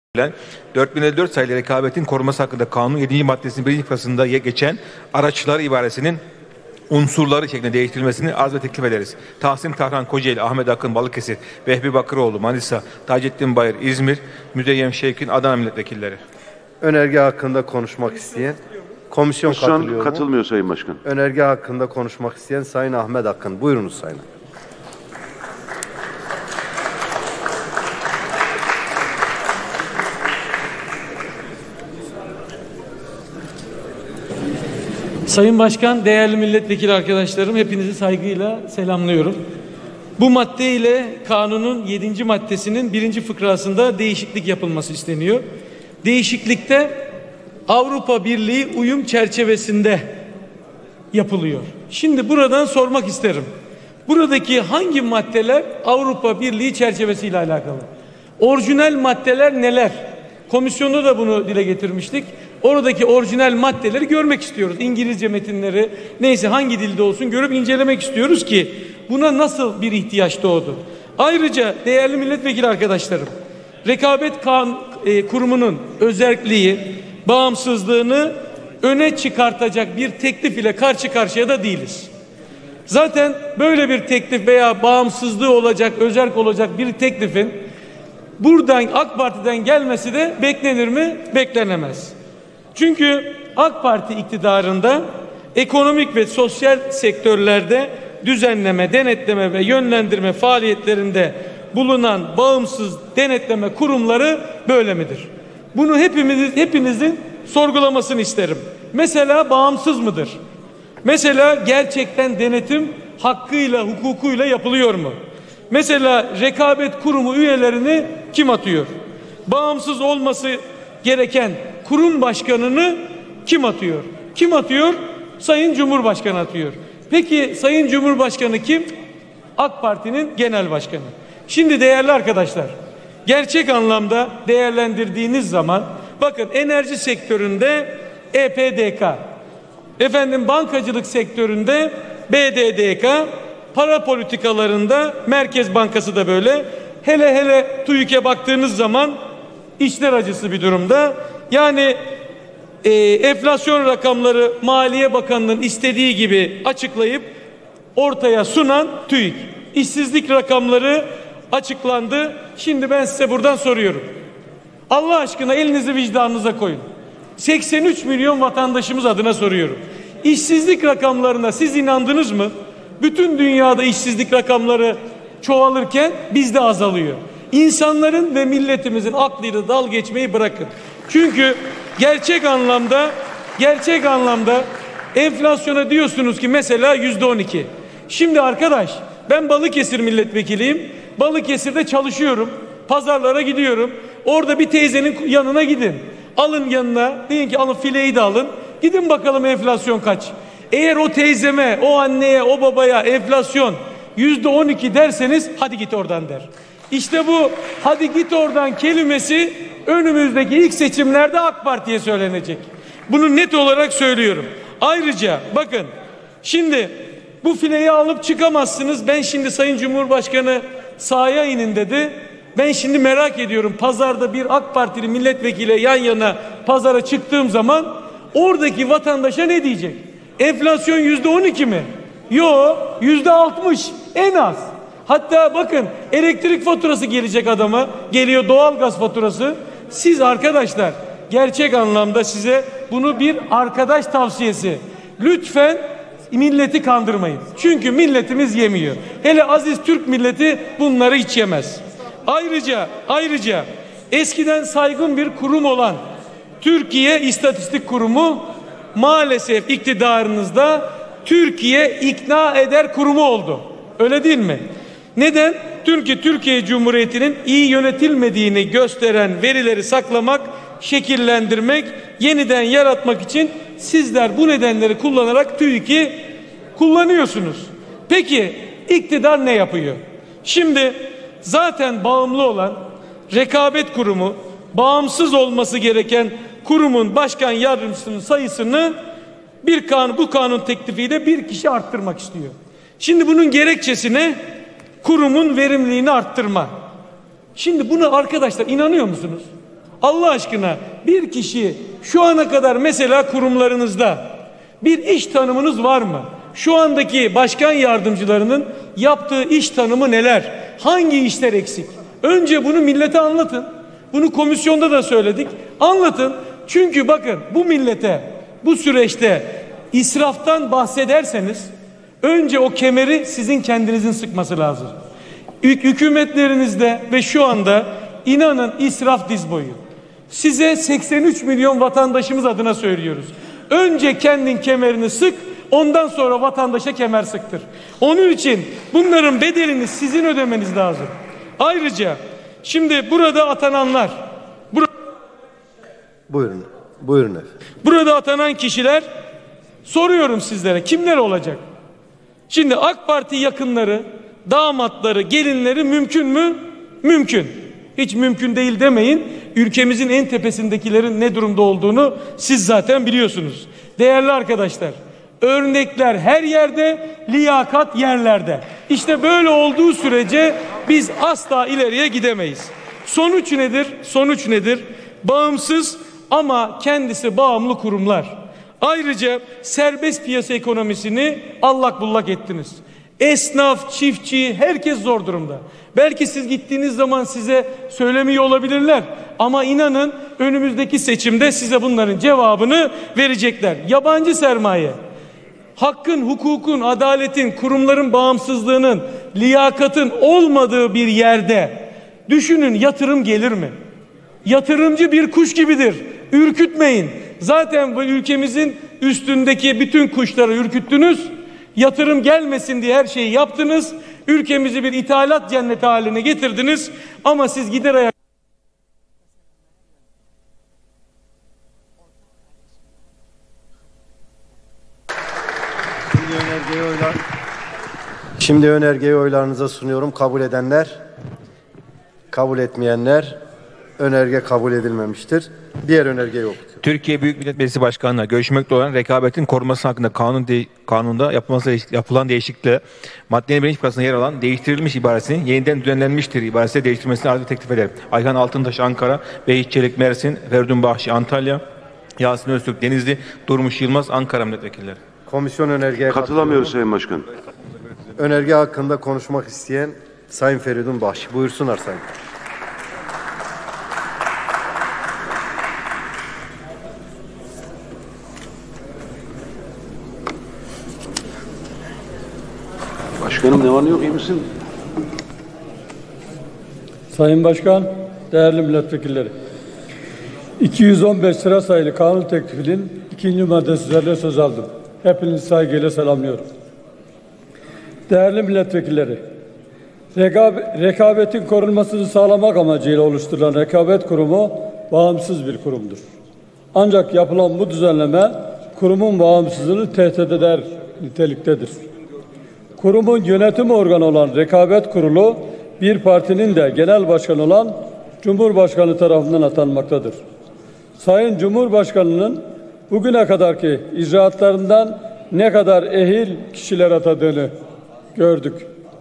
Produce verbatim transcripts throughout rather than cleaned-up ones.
dört bin elli dört sayılı rekabetin koruması hakkında kanun yedinci maddesinin birinci fıkrasında geçen araçlar ibaresinin unsurları şeklinde değiştirilmesini arz ve teklif ederiz. Tahsin Tahran Kocaeli, Ahmet Akın Balıkesir, Vehbi Bakıroğlu Manisa, Taceddin Bayır İzmir, Müzeyyem Şevkin Adana milletvekilleri. Önerge hakkında konuşmak isteyen komisyon Şu an katılıyor mu? katılmıyor Sayın Başkan. Önerge hakkında konuşmak isteyen Sayın Ahmet Akın. Buyurunuz Sayın Akın. Sayın Başkan, değerli milletvekili arkadaşlarım, hepinizi saygıyla selamlıyorum. Bu madde ile kanunun yedinci maddesinin birinci fıkrasında değişiklik yapılması isteniyor. Değişiklikte Avrupa Birliği uyum çerçevesinde yapılıyor. Şimdi buradan sormak isterim. Buradaki hangi maddeler Avrupa Birliği çerçevesiyle alakalı? Orijinal maddeler neler? Komisyonda da bunu dile getirmiştik. Oradaki orijinal maddeleri görmek istiyoruz. İngilizce metinleri, neyse hangi dilde olsun görüp incelemek istiyoruz ki buna nasıl bir ihtiyaç doğdu. Ayrıca değerli milletvekili arkadaşlarım, Rekabet Kanun e, Kurumu'nun özelliği, bağımsızlığını öne çıkartacak bir teklif ile karşı karşıya da değiliz. Zaten böyle bir teklif veya bağımsızlığı olacak, özerk olacak bir teklifin buradan AK Parti'den gelmesi de beklenir mi? Beklenemez. Çünkü AK Parti iktidarında ekonomik ve sosyal sektörlerde düzenleme, denetleme ve yönlendirme faaliyetlerinde bulunan bağımsız denetleme kurumları böyle midir? Bunu hepimiz, hepinizin sorgulamasını isterim. Mesela bağımsız mıdır? Mesela gerçekten denetim hakkıyla, hukukuyla yapılıyor mu? Mesela rekabet kurumu üyelerini kim atıyor? Bağımsız olması gereken kurum başkanını kim atıyor? Kim atıyor? Sayın Cumhurbaşkanı atıyor. Peki Sayın Cumhurbaşkanı kim? AK Parti'nin genel başkanı. Şimdi değerli arkadaşlar, gerçek anlamda değerlendirdiğiniz zaman bakın enerji sektöründe E P D K, efendim bankacılık sektöründe B D D K, para politikalarında Merkez Bankası da böyle. Hele hele TÜİK'e baktığınız zaman içler acısı bir durumda. Yani e, enflasyon rakamları Maliye Bakanlığı'nın istediği gibi açıklayıp ortaya sunan TÜİK. İşsizlik rakamları açıklandı. Şimdi ben size buradan soruyorum. Allah aşkına elinizi vicdanınıza koyun. seksen üç milyon vatandaşımız adına soruyorum. İşsizlik rakamlarına siz inandınız mı? Bütün dünyada işsizlik rakamları çoğalırken bizde azalıyor. İnsanların ve milletimizin aklıyla dalga geçmeyi bırakın. Çünkü gerçek anlamda gerçek anlamda enflasyona diyorsunuz ki mesela yüzde on iki. Şimdi arkadaş, ben Balıkesir milletvekiliyim. Balıkesir'de çalışıyorum. Pazarlara gidiyorum. Orada bir teyzenin yanına gidin. Alın yanına. Deyin ki alın fileyi de alın. Gidin bakalım enflasyon kaç. Eğer o teyzeme, o anneye, o babaya enflasyon yüzde on iki derseniz hadi git oradan der. İşte bu hadi git oradan kelimesi önümüzdeki ilk seçimlerde AK Parti'ye söylenecek. Bunu net olarak söylüyorum. Ayrıca bakın şimdi bu fileyi alıp çıkamazsınız. Ben şimdi Sayın Cumhurbaşkanı sahaya inin dedi. Ben şimdi merak ediyorum, pazarda bir AK Partili milletvekili yan yana pazara çıktığım zaman oradaki vatandaşa ne diyecek? Enflasyon yüzde on iki mi? Yo, yüzde altmış en az. Hatta bakın elektrik faturası gelecek adama, geliyor doğalgaz faturası. Siz arkadaşlar gerçek anlamda size bunu bir arkadaş tavsiyesi. Lütfen milleti kandırmayın. Çünkü milletimiz yemiyor. Hele aziz Türk milleti bunları hiç yemez. Ayrıca ayrıca eskiden saygın bir kurum olan Türkiye İstatistik Kurumu maalesef iktidarınızda Türkiye ikna eder kurumu oldu. Öyle değil mi? Neden? Çünkü Türkiye Cumhuriyeti'nin iyi yönetilmediğini gösteren verileri saklamak, şekillendirmek, yeniden yaratmak için sizler bu nedenleri kullanarak TÜİK'i kullanıyorsunuz. Peki iktidar ne yapıyor? Şimdi zaten bağımlı olan Rekabet Kurumu, bağımsız olması gereken kurumun başkan yardımcısının sayısını bir kanun, bu kanun teklifiyle bir kişi arttırmak istiyor. Şimdi bunun gerekçesi ne? Kurumun verimliliğini arttırma. Şimdi buna arkadaşlar inanıyor musunuz? Allah aşkına bir kişi şu ana kadar mesela kurumlarınızda bir iş tanımınız var mı? Şu andaki başkan yardımcılarının yaptığı iş tanımı neler? Hangi işler eksik? Önce bunu millete anlatın. Bunu komisyonda da söyledik. Anlatın. Çünkü bakın bu millete bu süreçte israftan bahsederseniz önce o kemeri sizin kendinizin sıkması lazım. Hük- Hükümetlerinizde ve şu anda inanın israf diz boyu. Size seksen üç milyon vatandaşımız adına söylüyoruz. Önce kendin kemerini sık, ondan sonra vatandaşa kemer sıktır. Onun için bunların bedelini sizin ödemeniz lazım. Ayrıca şimdi burada atananlar, bur- Buyurun. Buyurun efendim. burada atanan kişiler soruyorum sizlere kimler olacak? Şimdi AK Parti yakınları, damatları, gelinleri mümkün mü? Mümkün. Hiç mümkün değil demeyin. Ülkemizin en tepesindekilerin ne durumda olduğunu siz zaten biliyorsunuz. Değerli arkadaşlar, örnekler her yerde, liyakat yerlerde. İşte böyle olduğu sürece biz asla ileriye gidemeyiz. Sonuç nedir? Sonuç nedir? Bağımsız ama kendisi bağımlı kurumlar. Ayrıca serbest piyasa ekonomisini allak bullak ettiniz. Esnaf, çiftçi, herkes zor durumda. Belki siz gittiğiniz zaman size söylemiyor olabilirler. Ama inanın önümüzdeki seçimde size bunların cevabını verecekler. Yabancı sermaye, hakkın, hukukun, adaletin, kurumların bağımsızlığının, liyakatın olmadığı bir yerde düşünün yatırım gelir mi? Yatırımcı bir kuş gibidir. Ürkütmeyin. Zaten bu ülkemizin üstündeki bütün kuşları ürküttünüz. Yatırım gelmesin diye her şeyi yaptınız. Ülkemizi bir ithalat cenneti haline getirdiniz. Ama siz gider ayak Şimdi önergeyi oylar. Şimdi önergeyi oylarınıza sunuyorum. Kabul edenler, kabul etmeyenler, önerge kabul edilmemiştir. Diğer önerge yok. Türkiye Büyük Millet Meclisi Başkanı'na görüşmekte olan rekabetin korunması hakkında kanun de, kanunda yapılması, yapılan değişiklikle maddenin birinci fıkrasında yer alan değiştirilmiş ibaresinin yeniden düzenlenmiştir ibaresi değiştirilmesini arz ve teklif ederim. Ayhan Altıntaş Ankara, Behiç Çelik Mersin, Ferdun Bahşi Antalya, Yasin Öztürk Denizli, Durmuş Yılmaz Ankara milletvekilleri. Komisyon önergeye Katılamıyoruz Sayın Başkan. Önerge hakkında konuşmak isteyen Sayın Feridun Bahşi. Buyursunlar Sayın. Başkanım ne var ne yok, iyi misin? Sayın Başkan, değerli milletvekilleri. iki yüz on beş sıra sayılı kanun teklifinin ikinci maddesi üzerine söz aldım. Hepinizi saygıyla selamlıyorum. Değerli milletvekilleri, rekab- rekabetin korunmasını sağlamak amacıyla oluşturulan rekabet kurumu bağımsız bir kurumdur. Ancak yapılan bu düzenleme kurumun bağımsızlığını tehdit eder niteliktedir. Kurumun yönetim organı olan Rekabet Kurulu, bir partinin de genel başkanı olan Cumhurbaşkanı tarafından atanmaktadır. Sayın Cumhurbaşkanı'nın bugüne kadarki icraatlarından ne kadar ehil kişiler atadığını gördük.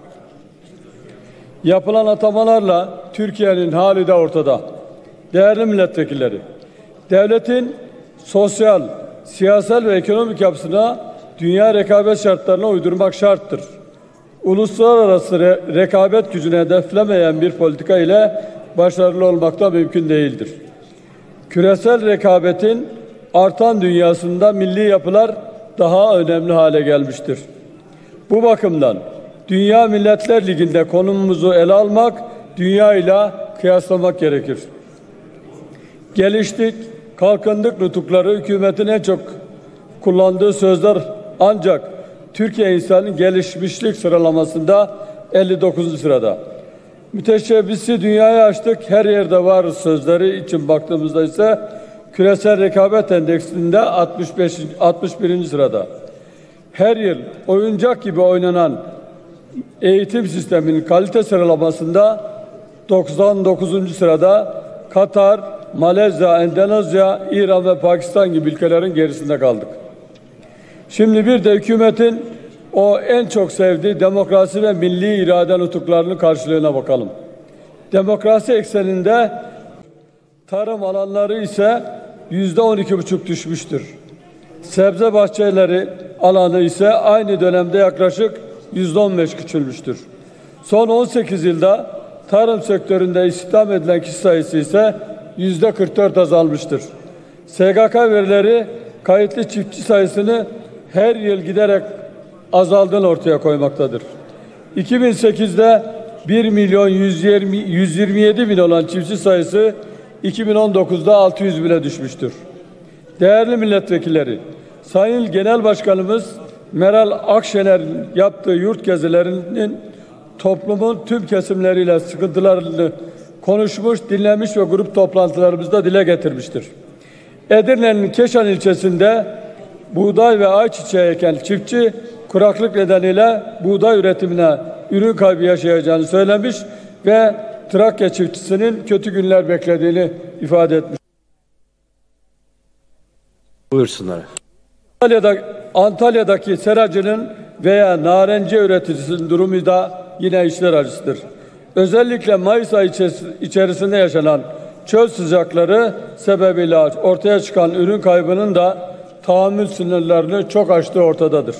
Yapılan atamalarla Türkiye'nin hali de ortada. Değerli milletvekilleri, devletin sosyal, siyasal ve ekonomik yapısına dünya rekabet şartlarına uydurmak şarttır. Uluslararası re- rekabet gücünü hedeflemeyen bir politika ile başarılı olmak da mümkün değildir. Küresel rekabetin artan dünyasında milli yapılar daha önemli hale gelmiştir. Bu bakımdan Dünya Milletler Ligi'nde konumumuzu ele almak, dünya ile kıyaslamak gerekir. Geliştik, kalkındık nutukları hükümetin en çok kullandığı sözler, ancak Türkiye insanın gelişmişlik sıralamasında elli dokuzuncu sırada. Müteşebbisi dünyaya açtık, her yerde varız sözleri için baktığımızda ise küresel rekabet endeksinde altmış beş altmış birinci sırada. Her yıl oyuncak gibi oynanan eğitim sisteminin kalite sıralamasında doksan dokuzuncu sırada, Katar, Malezya, Endonezya, İran ve Pakistan gibi ülkelerin gerisinde kaldık. Şimdi bir de hükümetin o en çok sevdiği demokrasi ve milli irade nutuklarının karşılığına bakalım. Demokrasi ekseninde Tarım alanları ise yüzde on iki buçuk düşmüştür. Sebze bahçeleri alanı ise aynı dönemde yaklaşık yüzde on beş küçülmüştür. Son on sekiz yılda tarım sektöründe istihdam edilen kişi sayısı ise yüzde kırk dört azalmıştır. S G K verileri kayıtlı çiftçi sayısını her yıl giderek azaldığını ortaya koymaktadır. iki bin sekizde bir milyon yüz yirmi yedi bin olan çiftçi sayısı iki bin on dokuzda altı yüz bine düşmüştür. Değerli milletvekilleri, Sayın Genel Başkanımız Meral Akşener'in yaptığı yurt gezilerinin toplumun tüm kesimleriyle sıkıntılarını konuşmuş, dinlemiş ve grup toplantılarımızda dile getirmiştir. Edirne'nin Keşan ilçesinde buğday ve ayçiçeği eken çiftçi kuraklık nedeniyle buğday üretimine ürün kaybı yaşayacağını söylemiş ve Trakya çiftçisinin kötü günler beklediğini ifade etmiş. Buyursunlar. Antalya'da, Antalya'daki seracının veya narenciye üreticisinin durumu da yine içler acısıdır. Özellikle Mayıs ayı içerisinde yaşanan çöl sıcakları sebebiyle ortaya çıkan ürün kaybının da tahammül sınırlarını çok aştığı ortadadır.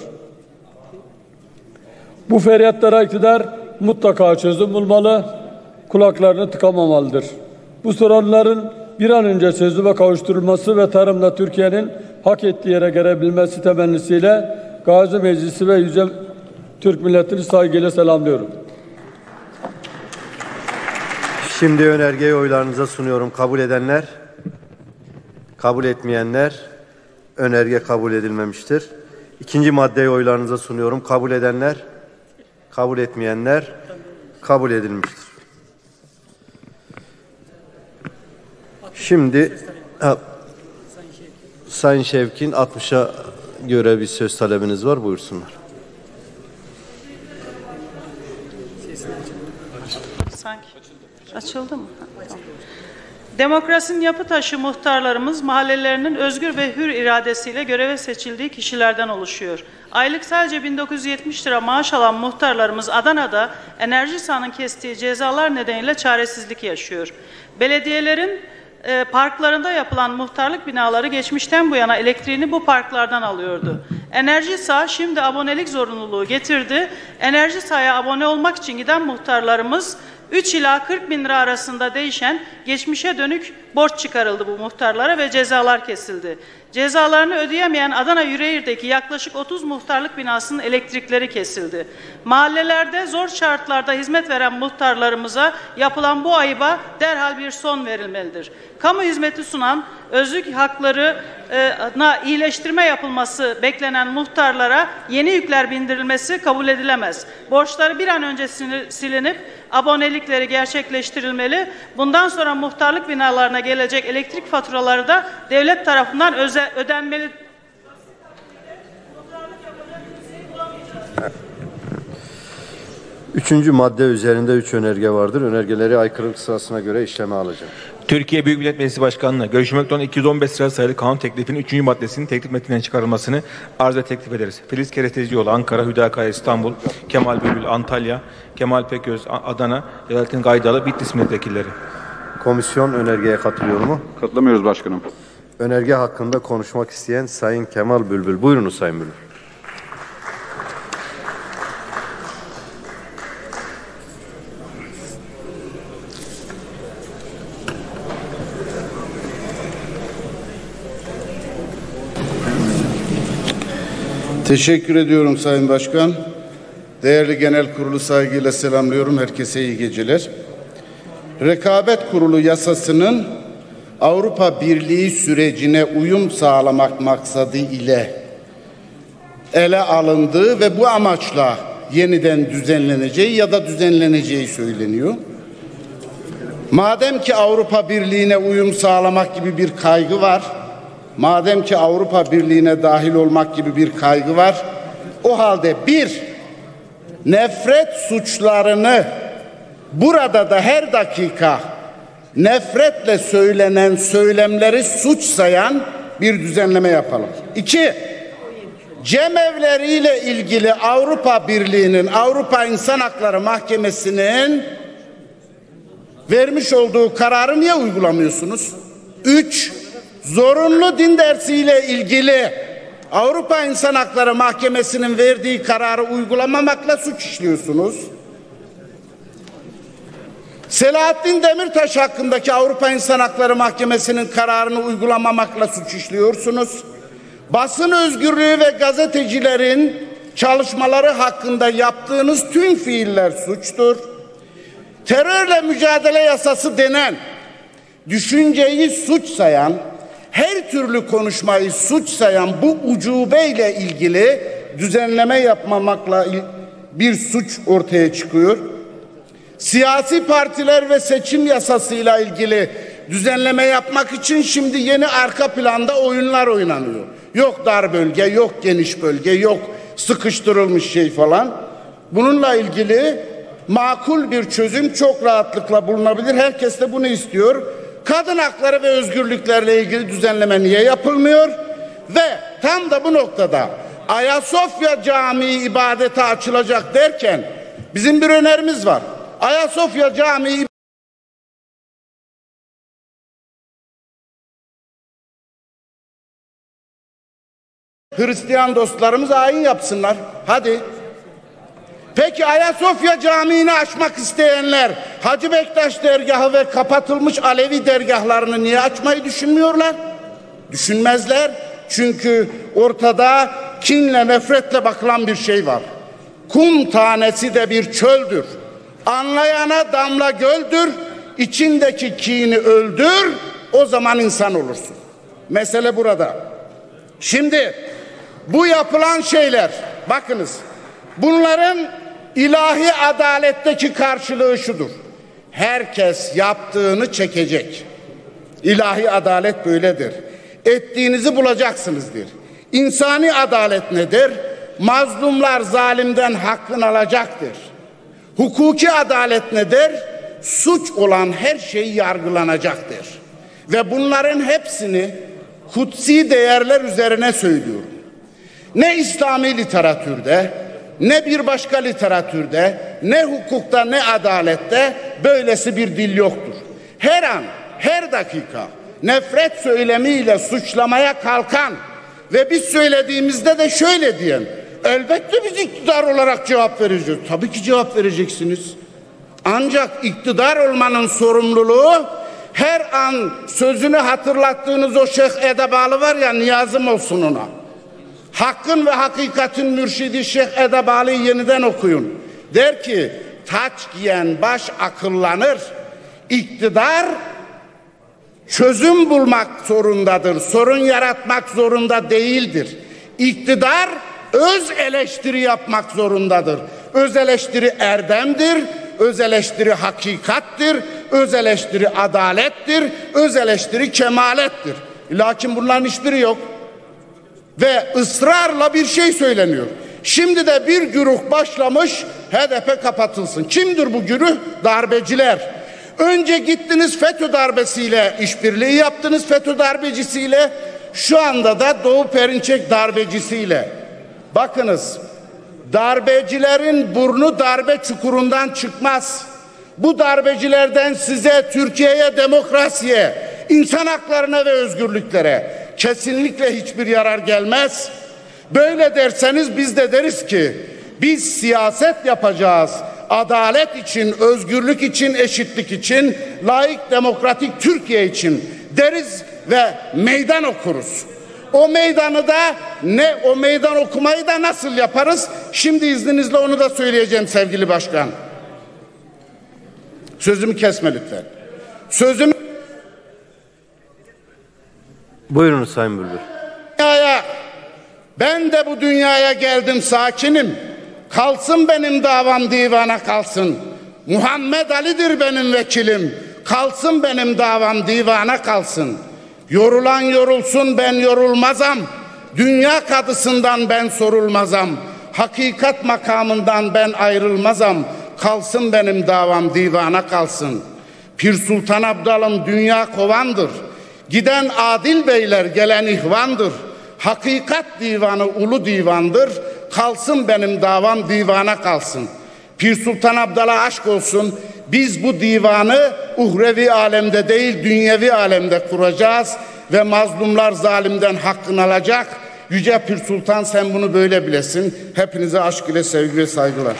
Bu feryatlara iktidar mutlaka çözüm bulmalı, kulaklarını tıkamamalıdır. Bu sorunların bir an önce çözüme kavuşturulması ve tarımda Türkiye'nin hak ettiği yere gelebilmesi temennisiyle Gazi Meclisi ve Yüce Türk milletini saygıyla selamlıyorum. Şimdi önergeyi oylarınıza sunuyorum. Kabul edenler, kabul etmeyenler, önerge kabul edilmemiştir. İkinci maddeyi oylarınıza sunuyorum. Kabul edenler, kabul etmeyenler, kabul edilmiştir. Şimdi ha, Sayın Şevkin altmışa göre bir söz talebiniz var. Buyursunlar. Sanki açıldı mı? Tamam. Demokrasinin yapı taşı muhtarlarımız mahallelerinin özgür ve hür iradesiyle göreve seçildiği kişilerden oluşuyor. Aylık sadece bin dokuz yüz yetmiş lira maaş alan muhtarlarımız Adana'da Enerjisa'nın kestiği cezalar nedeniyle çaresizlik yaşıyor. Belediyelerin e, parklarında yapılan muhtarlık binaları geçmişten bu yana elektriğini bu parklardan alıyordu. Enerjisa şimdi abonelik zorunluluğu getirdi. Enerjisa'ya abone olmak için giden muhtarlarımız üç ila kırk bin lira arasında değişen geçmişe dönük borç çıkarıldı bu muhtarlara ve cezalar kesildi. Cezalarını ödeyemeyen Adana Yüreğir'deki yaklaşık otuz muhtarlık binasının elektrikleri kesildi. Mahallelerde zor şartlarda hizmet veren muhtarlarımıza yapılan bu ayıba derhal bir son verilmelidir. Kamu hizmeti sunan, özlük haklarına iyileştirme yapılması beklenen muhtarlara yeni yükler bindirilmesi kabul edilemez. Borçları bir an önce silinip abonelikleri gerçekleştirilmeli. Bundan sonra muhtarlık binalarına gelecek elektrik faturaları da devlet tarafından öze, ödenmeli. Üçüncü madde üzerinde üç önerge vardır. Önergeleri aykırılık sırasına göre işleme alacağım. Türkiye Büyük Millet Meclisi Başkanı'na görüşmekte olan iki yüz on beş sıra sayılı kanun teklifinin üçüncü maddesinin teklif metninden çıkarılmasını arz ve teklif ederiz. Filiz Kerestecioğlu Ankara, Hüdakaya İstanbul, Kemal Bülbül Antalya, Kemal Peköz Adana, Celalettin Gaydalı Bitlis milletvekilleri. Komisyon önergeye katılıyor mu? Katılamıyoruz başkanım. Önerge hakkında konuşmak isteyen Sayın Kemal Bülbül. Buyurunuz Sayın Bülbül. Teşekkür ediyorum Sayın Başkan. Değerli Genel Kurulu saygıyla selamlıyorum. Herkese iyi geceler. Rekabet Kurulu yasasının Avrupa Birliği sürecine uyum sağlamak maksadı ile ele alındığı ve bu amaçla yeniden düzenleneceği ya da düzenleneceği söyleniyor. Madem ki Avrupa Birliği'ne uyum sağlamak gibi bir kaygı var, madem ki Avrupa Birliği'ne dahil olmak gibi bir kaygı var, o halde bir, nefret suçlarını burada da her dakika nefretle söylenen söylemleri suç sayan bir düzenleme yapalım. İki, cemevleriyle ilgili Avrupa Birliği'nin, Avrupa İnsan Hakları Mahkemesi'nin vermiş olduğu kararı niye uygulamıyorsunuz? Üç, zorunlu din dersiyle ilgili Avrupa İnsan Hakları Mahkemesi'nin verdiği kararı uygulamamakla suç işliyorsunuz. Selahattin Demirtaş hakkındaki Avrupa İnsan Hakları Mahkemesi'nin kararını uygulamamakla suç işliyorsunuz. Basın özgürlüğü ve gazetecilerin çalışmaları hakkında yaptığınız tüm fiiller suçtur. Terörle mücadele yasası denen, düşünceyi suç sayan, her türlü konuşmayı suç sayan bu ucubeyle ilgili düzenleme yapmamakla bir suç ortaya çıkıyor. Siyasi partiler ve seçim yasasıyla ilgili düzenleme yapmak için şimdi yeni arka planda oyunlar oynanıyor. Yok dar bölge, yok geniş bölge, yok sıkıştırılmış şey falan. Bununla ilgili makul bir çözüm çok rahatlıkla bulunabilir. Herkes de bunu istiyor. Kadın hakları ve özgürlüklerle ilgili düzenleme niye yapılmıyor? Ve tam da bu noktada Ayasofya Camii ibadete açılacak derken bizim bir önerimiz var. Ayasofya Camii Hristiyan dostlarımız ayin yapsınlar. Hadi. Peki Ayasofya Camii'ni açmak isteyenler Hacı Bektaş dergahı ve kapatılmış Alevi dergahlarını niye açmayı düşünmüyorlar? Düşünmezler. Çünkü ortada kinle, nefretle bakılan bir şey var. Kum tanesi de bir çöldür. Anlayana damla göldür. İçindeki kini öldür. O zaman insan olursun. Mesele burada. Şimdi bu yapılan şeyler, bakınız, bunların ilahi adaletteki karşılığı şudur: herkes yaptığını çekecek. İlahi adalet böyledir. Ettiğinizi bulacaksınızdır. İnsani adalet nedir? Mazlumlar zalimden hakkını alacaktır. Hukuki adalet nedir? Suç olan her şey yargılanacaktır. Ve bunların hepsini kutsi değerler üzerine söylüyorum. Ne İslami literatürde, ne bir başka literatürde, ne hukukta, ne adalette böylesi bir dil yoktur. Her an, her dakika nefret söylemiyle suçlamaya kalkan ve biz söylediğimizde de şöyle diyen, elbette biz iktidar olarak cevap vereceğiz. Tabii ki cevap vereceksiniz. Ancak iktidar olmanın sorumluluğu her an sözünü hatırlattığınız o Şeyh Edebalı var ya, niyazım olsun ona. Hakkın ve hakikatin mürşidi Şeyh Edebalı'yı yeniden okuyun. Der ki, taç giyen baş akıllanır. İktidar çözüm bulmak zorundadır. Sorun yaratmak zorunda değildir. İktidar öz eleştiri yapmak zorundadır. Öz eleştiri erdemdir. Öz eleştiri hakikattir. Öz eleştiri adalettir. Öz eleştiri kemalettir. Lakin bunların hiçbiri yok. Ve ısrarla bir şey söyleniyor. Şimdi de bir güruh başlamış, H D P kapatılsın. Kimdir bu güruh? Darbeciler. Önce gittiniz FETÖ darbesiyle işbirliği yaptınız, FETÖ darbecisiyle. Şu anda da Doğu Perinçek darbecisiyle. Bakınız, darbecilerin burnu darbe çukurundan çıkmaz. Bu darbecilerden size, Türkiye'ye, demokrasiye, insan haklarına ve özgürlüklere kesinlikle hiçbir yarar gelmez. Böyle derseniz biz de deriz ki biz siyaset yapacağız. Adalet için, özgürlük için, eşitlik için, layık demokratik Türkiye için deriz ve meydan okuruz. O meydanı da ne, o meydan okumayı da nasıl yaparız? Şimdi izninizle onu da söyleyeceğim sevgili başkan. Sözümü kesme lütfen. Sözümü Buyurunuz Sayın Bülbül. Dünyaya, ben de bu dünyaya geldim sakinim. Kalsın benim davam divana kalsın. Muhammed Ali'dir benim vekilim. Kalsın benim davam divana kalsın. Yorulan yorulsun, ben yorulmazam. Dünya kadısından ben sorulmazam. Hakikat makamından ben ayrılmazam. Kalsın benim davam divana kalsın. Pir Sultan Abdalım dünya kovandır. Giden adil beyler gelen ihvandır. Hakikat divanı ulu divandır. Kalsın benim davam divana kalsın. Pir Sultan Abdal'a aşk olsun. Biz bu divanı uhrevi alemde değil, dünyevi alemde kuracağız ve mazlumlar zalimden hakkını alacak. Yüce Pir Sultan sen bunu böyle bilesin. Hepinize aşk ile sevgi ve saygılar.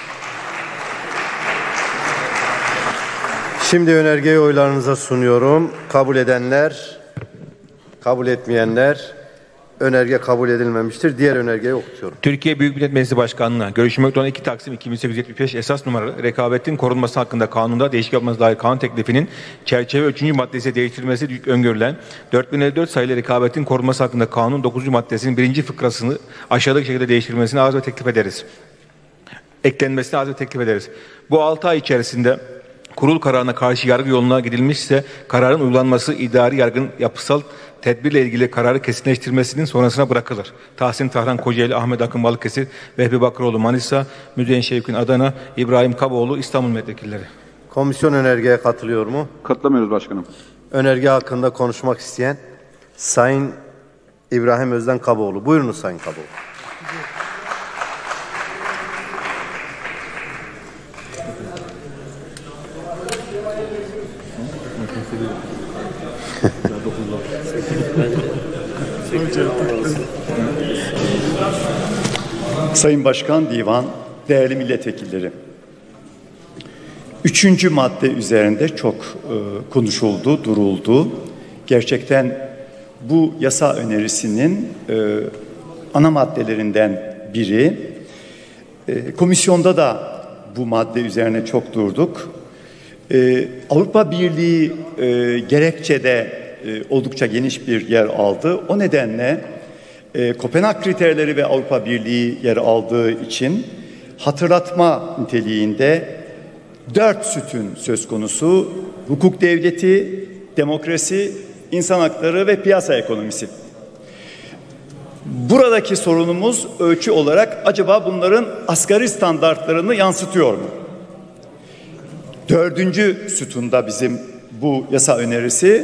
Şimdi önergeyi oylarınıza sunuyorum. Kabul edenler, kabul etmeyenler, önerge kabul edilmemiştir. Diğer önergeyi okutuyorum. Türkiye Büyük Millet Meclisi Başkanlığı'na görüşmekte olan iki Taksim iki bin sekiz yüz yetmiş beş esas numaralı rekabetin korunması hakkında kanunda değişiklik yapılması dair kanun teklifinin çerçeve üçüncü maddesi değiştirilmesi öngörülen dört bin elli dört sayılı rekabetin korunması hakkında kanun dokuzuncu maddesinin birinci fıkrasını aşağıdaki şekilde değiştirilmesini arz ve teklif ederiz. Eklenmesini arz ve teklif ederiz. Bu altı ay içerisinde kurul kararına karşı yargı yoluna gidilmişse kararın uygulanması idari yargının yapısal tedbirle ilgili kararı kesinleştirmesinin sonrasına bırakılır. Tahsin Tahran Kocaeli, Ahmet Akın Balıkesir, Vehbi Bakıroğlu Manisa, Müzeyyen Şevkin Adana, İbrahim Kaboğlu İstanbul Milletvekilleri. Komisyon önergeye katılıyor mu? Katılamıyoruz başkanım. Önerge hakkında konuşmak isteyen Sayın İbrahim Özden Kaboğlu. Buyurunuz Sayın Kaboğlu. Sayın Başkan, Divan, değerli milletvekilleri. Üçüncü madde üzerinde çok e, konuşuldu, duruldu. Gerçekten bu yasa önerisinin e, ana maddelerinden biri. E, komisyonda da bu madde üzerine çok durduk. E, Avrupa Birliği e, gerekçede e, oldukça geniş bir yer aldı. O nedenle e, Kopenhag kriterleri ve Avrupa Birliği yer aldığı için hatırlatma niteliğinde dört sütun söz konusu: hukuk devleti, demokrasi, insan hakları ve piyasa ekonomisi. Buradaki sorunumuz ölçü olarak acaba bunların asgari standartlarını yansıtıyor mu? Dördüncü sütunda bizim bu yasa önerisi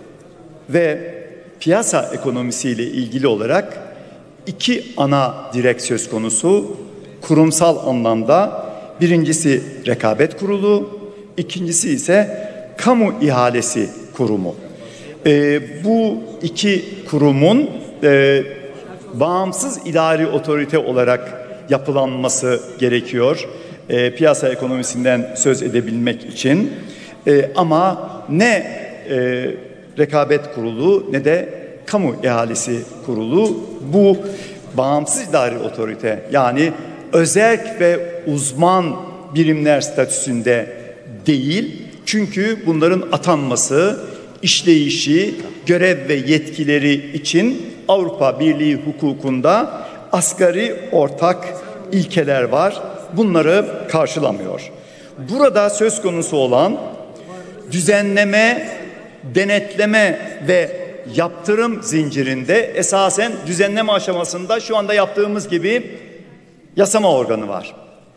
ve piyasa ekonomisiyle ilgili olarak iki ana direk söz konusu kurumsal anlamda. Birincisi rekabet kurulu, ikincisi ise kamu ihalesi kurumu. Ee, bu iki kurumun e, bağımsız idari otorite olarak yapılanması gerekiyor. E, piyasa ekonomisinden söz edebilmek için. E, ama ne e, rekabet kurulu ne de kamu ihalesi kurulu bu bağımsız idari otorite, yani özerk ve uzman birimler statüsünde değil. Çünkü bunların atanması, işleyişi, görev ve yetkileri için Avrupa Birliği hukukunda asgari ortak ilkeler var. Bunları karşılamıyor. Burada söz konusu olan düzenleme, denetleme ve yaptırım zincirinde esasen düzenleme aşamasında şu anda yaptığımız gibi yasama organı var.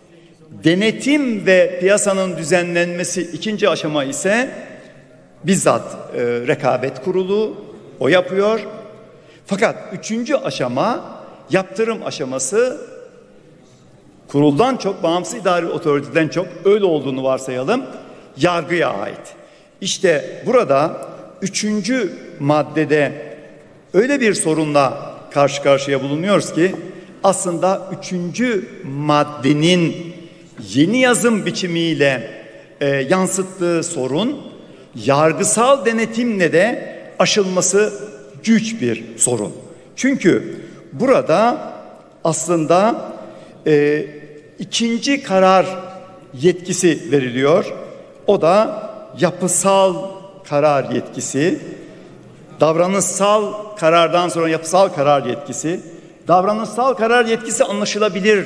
Denetim ve piyasanın düzenlenmesi ikinci aşama ise bizzat e, rekabet kurulu o yapıyor. Fakat üçüncü aşama, yaptırım aşaması, kuruldan çok, bağımsız idari otoriteden çok, öyle olduğunu varsayalım, yargıya ait. İşte burada üçüncü maddede öyle bir sorunla karşı karşıya bulunuyoruz ki aslında üçüncü maddenin yeni yazım biçimiyle e, yansıttığı sorun yargısal denetimle de aşılması güç bir sorun. Çünkü burada aslında e, ikinci karar yetkisi veriliyor. O da yapısal karar yetkisi. Davranışsal karardan sonra yapısal karar yetkisi. Davranışsal karar yetkisi anlaşılabilir,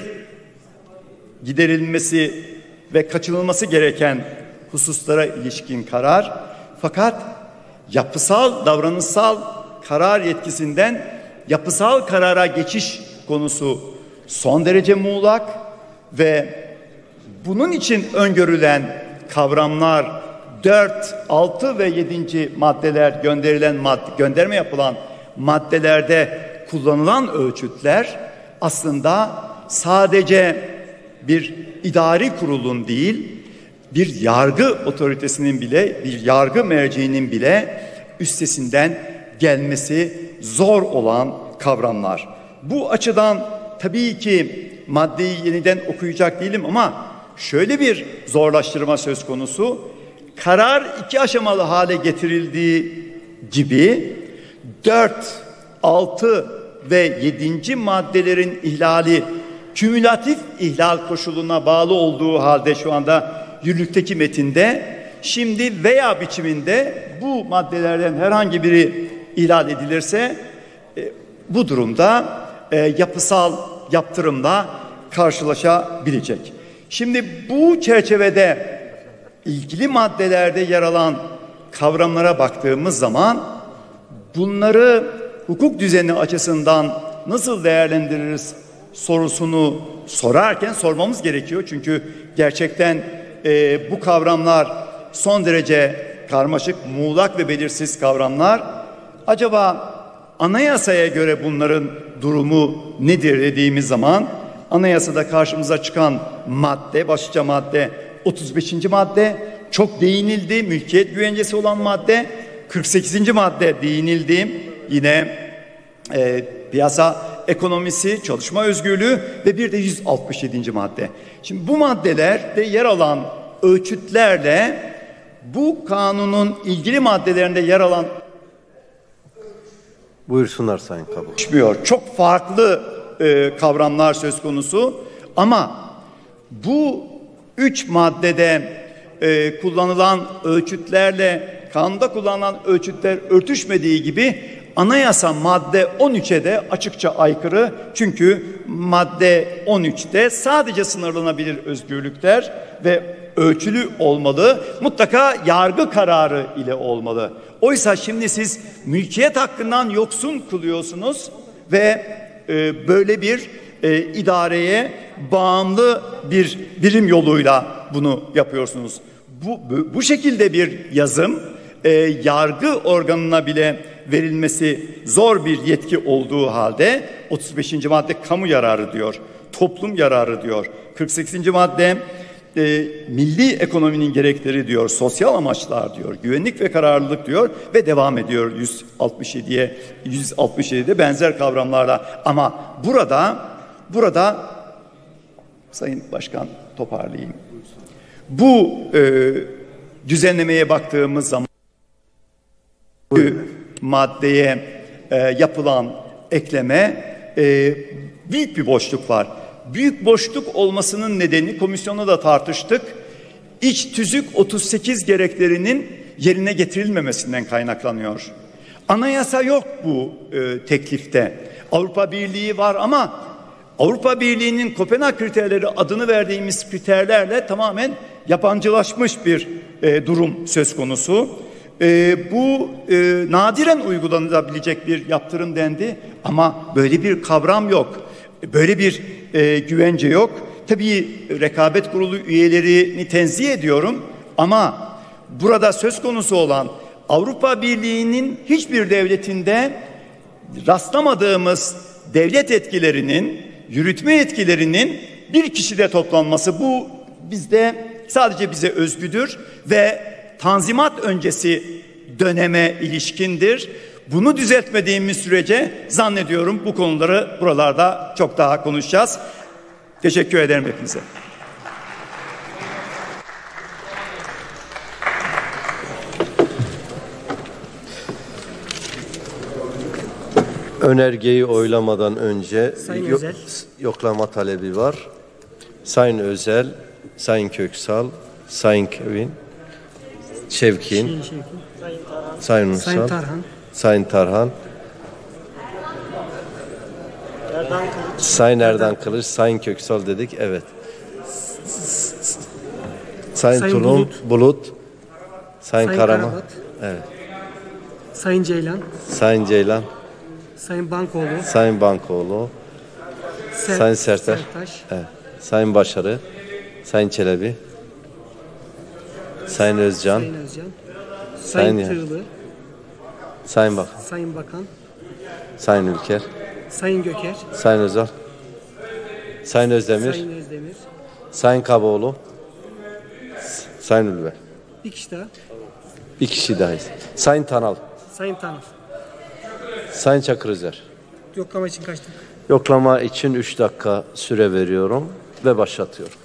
giderilmesi ve kaçınılması gereken hususlara ilişkin karar. Fakat yapısal, davranışsal karar yetkisinden yapısal karara geçiş konusu son derece muğlak ve bunun için öngörülen kavramlar dört, altı ve yedinci maddeler, gönderilen madde, gönderme yapılan maddelerde kullanılan ölçütler aslında sadece bir idari kurulun değil, bir yargı otoritesinin bile, bir yargı merciğinin bile üstesinden gelmesi zor olan kavramlar. Bu açıdan tabii ki maddeyi yeniden okuyacak değilim ama şöyle bir zorlaştırma söz konusu. Karar iki aşamalı hale getirildiği gibi dört, altı ve yedinci maddelerin ihlali kümülatif ihlal koşuluna bağlı olduğu halde şu anda yürürlükteki metinde şimdi veya biçiminde bu maddelerden herhangi biri ihlal edilirse e, bu durumda e, yapısal yaptırımla karşılaşabilecek. Şimdi bu çerçevede ilgili maddelerde yer alan kavramlara baktığımız zaman bunları hukuk düzeni açısından nasıl değerlendiririz sorusunu sorarken sormamız gerekiyor. Çünkü gerçekten e, bu kavramlar son derece karmaşık, muğlak ve belirsiz kavramlar. Acaba anayasaya göre bunların durumu nedir dediğimiz zaman anayasada karşımıza çıkan madde, başlıca madde otuz beşinci madde çok değinildi. Mülkiyet güvencesi olan madde kırk sekizinci madde değinildi. Yine e, piyasa ekonomisi, çalışma özgürlüğü ve bir de yüz altmış yedinci madde. Şimdi bu maddelerde yer alan ölçütlerle bu kanunun ilgili maddelerinde yer alan Buyursunlar Sayın Kabul. Çıkmıyor. Çok farklı e, kavramlar söz konusu ama bu üç maddede e, kullanılan ölçütlerle kanunda kullanılan ölçütler örtüşmediği gibi anayasa madde on üçe de açıkça aykırı. Çünkü madde on üçte sadece sınırlanabilir özgürlükler ve ölçülü olmalı. Mutlaka yargı kararı ile olmalı. Oysa şimdi siz mülkiyet hakkından yoksun kılıyorsunuz ve e, böyle bir e, idareye bağımlı bir birim yoluyla bunu yapıyorsunuz. Bu, bu, bu şekilde bir yazım e, yargı organına bile verilmesi zor bir yetki olduğu halde otuz beşinci madde kamu yararı diyor, toplum yararı diyor. kırk sekizinci madde e, milli ekonominin gerekleri diyor, sosyal amaçlar diyor, güvenlik ve kararlılık diyor ve devam ediyor yüz altmış yediye yüz altmış yedide benzer kavramlarla. Ama burada burada Sayın Başkan toparlayayım. Bu e, düzenlemeye baktığımız zaman maddeye e, yapılan ekleme e, büyük bir boşluk var. Büyük boşluk olmasının nedeni komisyonda da tartıştık. İç tüzük otuz sekiz gereklerinin yerine getirilmemesinden kaynaklanıyor. Anayasa yok bu e, teklifte. Avrupa Birliği var ama Avrupa Birliği'nin Kopenhag kriterleri adını verdiğimiz kriterlerle tamamen yabancılaşmış bir e, durum söz konusu. E, bu e, nadiren uygulanabilecek bir yaptırım dendi ama böyle bir kavram yok. Böyle bir e, güvence yok. Tabii rekabet kurulu üyelerini tenzih ediyorum ama burada söz konusu olan Avrupa Birliği'nin hiçbir devletinde rastlamadığımız devlet etkilerinin, yürütme etkilerinin bir kişide toplanması, bu bizde sadece bize özgüdür ve Tanzimat öncesi döneme ilişkindir. Bunu düzeltmediğimiz sürece zannediyorum bu konuları buralarda çok daha konuşacağız. Teşekkür ederim hepinize. Önergeyi oylamadan önce Sayın yok, Özel. yoklama talebi var. Sayın Özel, Sayın Köksal, Sayın Kevin, Şevkin, Sayın Şevkin, Sayın Uysal, Sayın Tarhan, Sayın Tarhan, Erdan Kılıç, Sayın Erdan Kılıç, Sayın Köksal dedik. Evet. Sayın, Sayın Tulum, Bulut, Bulut, Sayın, Sayın Karaman, Karabat, evet. Sayın Ceylan, Sayın Ceylan, Sayın Bankoğlu, Sayın Bankoğlu, Ser- Sayın Serter, Sertaş, evet. Sayın Başarı, Sayın Çelebi, Sayın Özcan, Sayın Özcan, Sayın, Sayın Tığlı, Sayın Bakan, Sayın Bakan, Sayın Ülker, Sayın Göker, Sayın Özal, Sayın Özdemir, Sayın Özdemir, Sayın Kaboğlu, Sayın Ülve. Bir kişi daha. Bir kişi daha. Sayın Tanal. Sayın Tanrı. Sayın Çakır Özer. Yoklama için kaç dakika? Yoklama için üç dakika süre veriyorum ve başlatıyorum.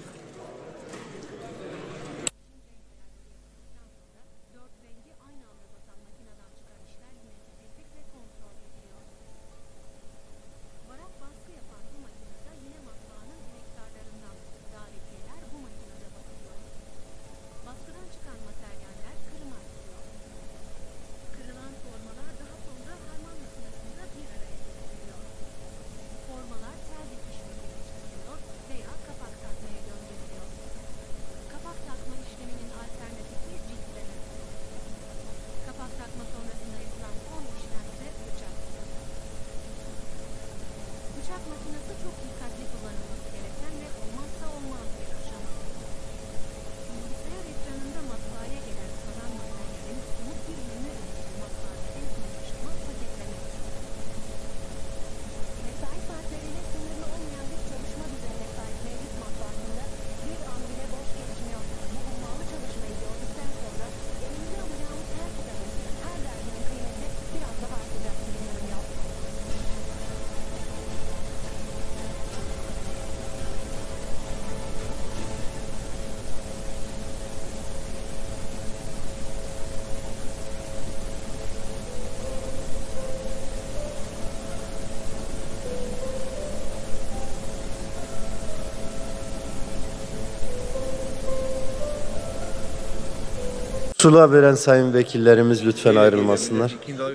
Sula veren sayın vekillerimiz lütfen ayrılmasınlar.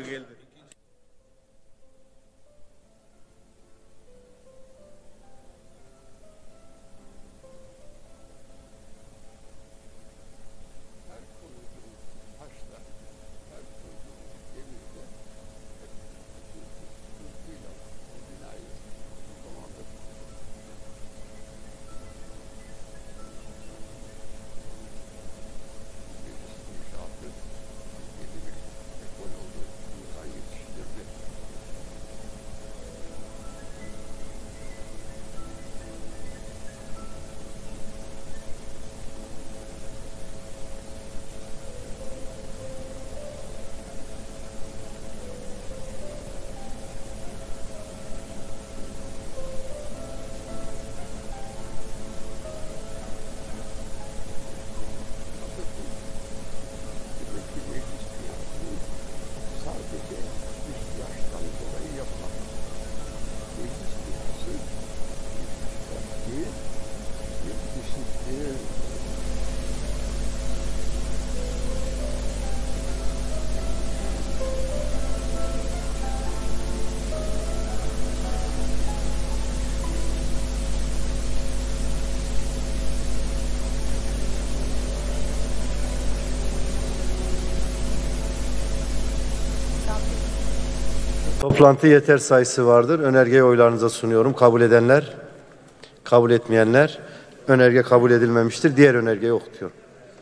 Toplantı yeter sayısı vardır. Önergeyi oylarınıza sunuyorum. Kabul edenler, kabul etmeyenler, önerge kabul edilmemiştir. Diğer önergeyi okutuyorum.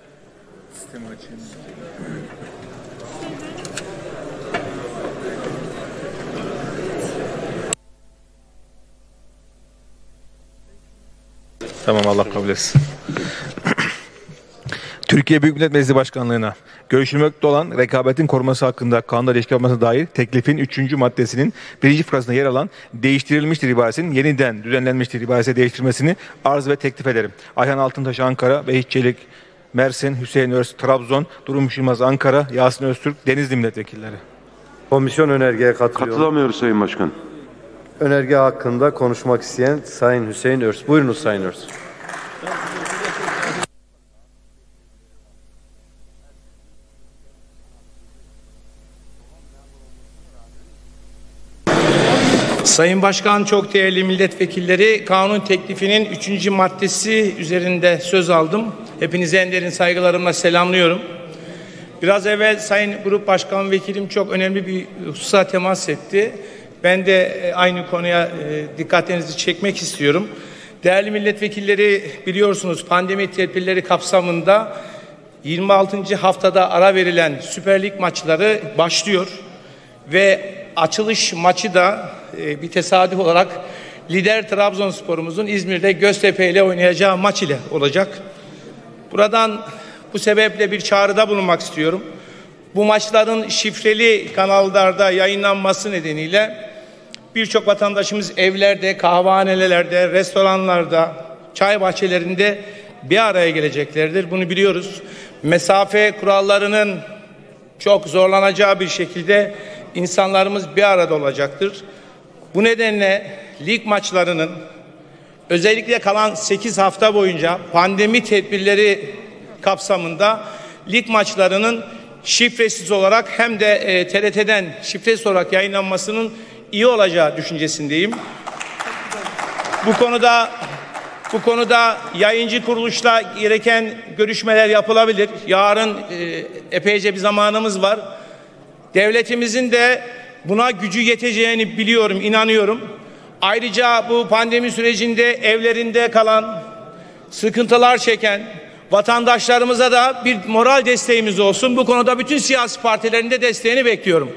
Tamam, Allah kabul etsin. Türkiye Büyük Millet Meclisi Başkanlığı'na görüşülmekte olan rekabetin korunması hakkında kanunda değişiklik yapılmasına dair teklifin üçüncü maddesinin birinci fıkrasında yer alan değiştirilmiştir ibaresinin yeniden düzenlenmiştir ibaresi değiştirmesini arz ve teklif ederim. Ayhan Altıntaş Ankara, Vehit Çelik Mersin, Hüseyin Örs Trabzon, Durmuş Yılmaz Ankara, Yasin Öztürk Denizli milletvekilleri. Komisyon önergeye katılıyor. Katılamıyoruz Sayın Başkan. Önerge hakkında konuşmak isteyen Sayın Hüseyin Örs. Buyurunuz Sayın Örs. Sayın Başkan, çok değerli milletvekilleri, kanun teklifinin üçüncü maddesi üzerinde söz aldım. Hepinize en derin saygılarımla selamlıyorum. Biraz evvel Sayın Grup Başkan Vekilim çok önemli bir hususa temas etti. Ben de aynı konuya dikkatinizi çekmek istiyorum. Değerli milletvekilleri, biliyorsunuz pandemi tedbirleri kapsamında yirmi altıncı haftada ara verilen Süper Lig maçları başlıyor ve açılış maçı da e, bir tesadüf olarak lider Trabzonspor'umuzun İzmir'de Göztepe ile oynayacağı maç ile olacak. Buradan Bu sebeple bir çağrıda bulunmak istiyorum. Bu maçların şifreli kanallarda yayınlanması nedeniyle birçok vatandaşımız evlerde, kahvehanelerde, restoranlarda, çay bahçelerinde bir araya geleceklerdir. Bunu biliyoruz. Mesafe kurallarının çok zorlanacağı bir şekilde insanlarımız bir arada olacaktır. Bu nedenle lig maçlarının özellikle kalan sekiz hafta boyunca pandemi tedbirleri kapsamında lig maçlarının şifresiz olarak hem de e, T R T'den şifresiz olarak yayınlanmasının iyi olacağı düşüncesindeyim. Bu konuda bu konuda yayıncı kuruluşla gereken görüşmeler yapılabilir. Yarın e, epeyce bir zamanımız var. Devletimizin de buna gücü yeteceğini biliyorum, inanıyorum. Ayrıca bu pandemi sürecinde evlerinde kalan, sıkıntılar çeken vatandaşlarımıza da bir moral desteğimiz olsun. Bu konuda bütün siyasi partilerin de desteğini bekliyorum.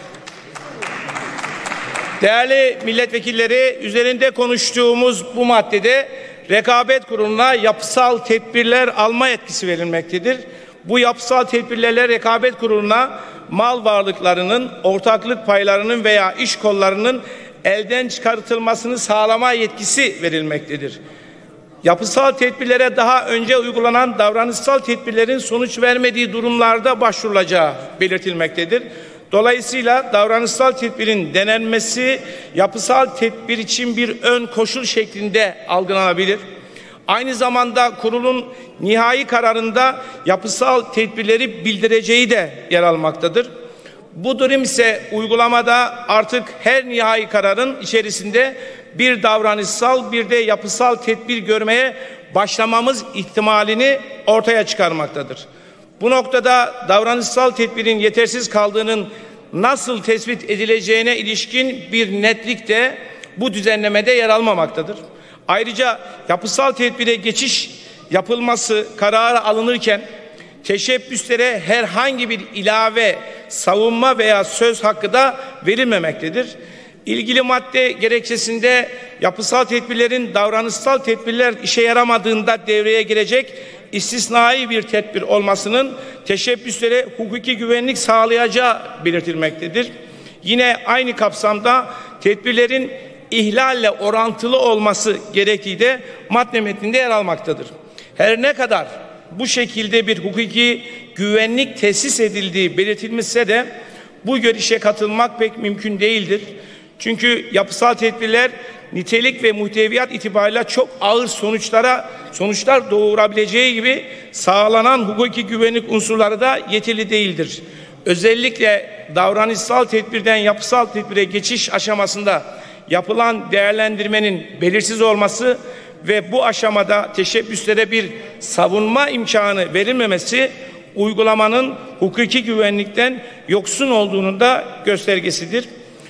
Değerli milletvekilleri, üzerinde konuştuğumuz bu maddede rekabet kuruluna yapısal tedbirler alma yetkisi verilmektedir. Bu yapısal tedbirlerle rekabet kuruluna mal varlıklarının, ortaklık paylarının veya iş kollarının elden çıkartılmasını sağlama yetkisi verilmektedir. Yapısal tedbirlere daha önce uygulanan davranışsal tedbirlerin sonuç vermediği durumlarda başvurulacağı belirtilmektedir. Dolayısıyla davranışsal tedbirin denenmesi yapısal tedbir için bir ön koşul şeklinde algılanabilir. Aynı zamanda kurulun nihai kararında yapısal tedbirleri bildireceği de yer almaktadır. Bu durum ise uygulamada artık her nihai kararın içerisinde bir davranışsal bir de yapısal tedbir görmeye başlamamız ihtimalini ortaya çıkarmaktadır. Bu noktada davranışsal tedbirin yetersiz kaldığının nasıl tespit edileceğine ilişkin bir netlik de bu düzenlemede yer almamaktadır. Ayrıca yapısal tedbire geçiş yapılması kararı alınırken teşebbüslere herhangi bir ilave, savunma veya söz hakkı da verilmemektedir. İlgili madde gerekçesinde yapısal tedbirlerin davranışsal tedbirler işe yaramadığında devreye girecek istisnai bir tedbir olmasının teşebbüslere hukuki güvenlik sağlayacağı belirtilmektedir. Yine aynı kapsamda tedbirlerin ihlalle orantılı olması gerektiği de madde metninde yer almaktadır. Her ne kadar bu şekilde bir hukuki güvenlik tesis edildiği belirtilmişse de bu görüşe katılmak pek mümkün değildir. Çünkü yapısal tedbirler nitelik ve muhteviyat itibariyle çok ağır sonuçlara sonuçlar doğurabileceği gibi sağlanan hukuki güvenlik unsurları da yeterli değildir. Özellikle davranışsal tedbirden yapısal tedbire geçiş aşamasında yapılan değerlendirmenin belirsiz olması ve bu aşamada teşebbüslere bir savunma imkanı verilmemesi uygulamanın hukuki güvenlikten yoksun olduğunun da göstergesidir.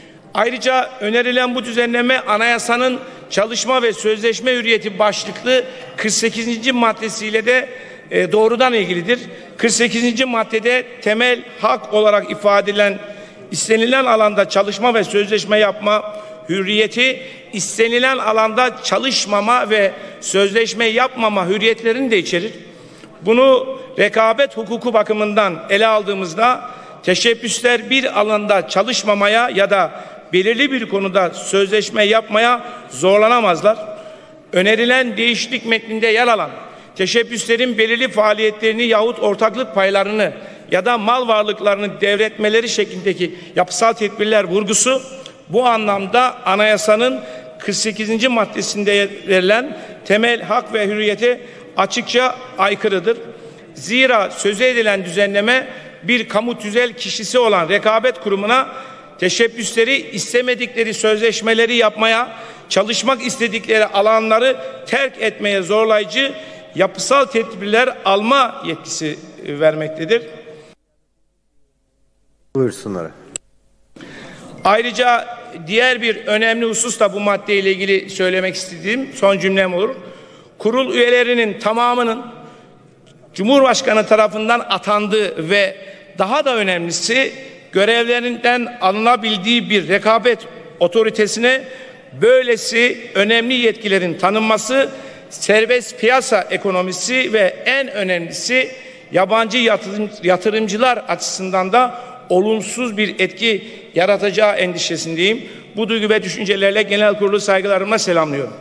Ayrıca önerilen bu düzenleme anayasanın çalışma ve sözleşme hürriyeti başlıklı kırk sekizinci maddesiyle de e, doğrudan ilgilidir. kırk sekizinci maddede temel hak olarak ifade edilen istenilen alanda çalışma ve sözleşme yapma hürriyeti, istenilen alanda çalışmama ve sözleşme yapmama hürriyetlerini de içerir. Bunu rekabet hukuku bakımından ele aldığımızda teşebbüsler bir alanda çalışmamaya ya da belirli bir konuda sözleşme yapmaya zorlanamazlar. Önerilen değişiklik metninde yer alan teşebbüslerin belirli faaliyetlerini yahut ortaklık paylarını ya da mal varlıklarını devretmeleri şeklindeki yapısal tedbirler vurgusu bu anlamda anayasanın kırk sekizinci maddesinde verilen temel hak ve hürriyete açıkça aykırıdır. Zira sözü edilen düzenleme bir kamu tüzel kişisi olan rekabet kurumuna teşebbüsleri istemedikleri sözleşmeleri yapmaya, çalışmak istedikleri alanları terk etmeye zorlayıcı yapısal tedbirler alma yetkisi vermektedir. Buyursunlar. Ayrıca diğer bir önemli husus da bu maddeyle ilgili söylemek istediğim son cümlem olur. Kurul üyelerinin tamamının Cumhurbaşkanı tarafından atandığı ve daha da önemlisi görevlerinden alınabildiği bir rekabet otoritesine böylesi önemli yetkilerin tanınması serbest piyasa ekonomisi ve en önemlisi yabancı yatırım, yatırımcılar açısından da olumsuz bir etki yaratacağı endişesindeyim. Bu duygu ve düşüncelerle genel kurulu saygılarımla selamlıyorum.